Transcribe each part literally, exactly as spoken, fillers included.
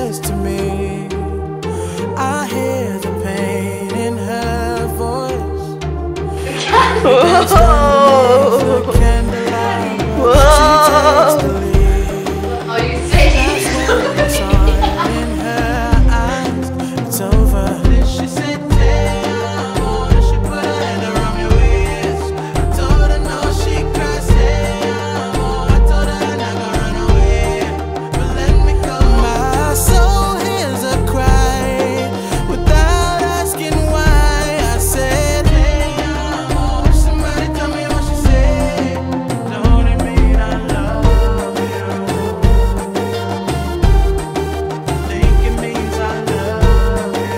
says to me. I hear the pain in her voice. Whoa. Whoa. Oh, you say In her eyes, it's over. She said, damn, she put her hand around your waist. I told her no, she cried, damn. I told her I'm not gonna run away, but let me go. My soul hears a cry without asking why. I said, damn, somebody tell me what she said. Don't it mean I love you? Think it means I love you.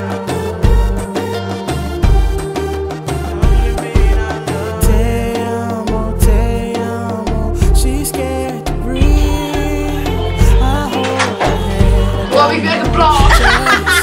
Don't it mean I love you? Te amo, te amo. She's scared to breathe. I hold her hand. Wat ik ben gepland.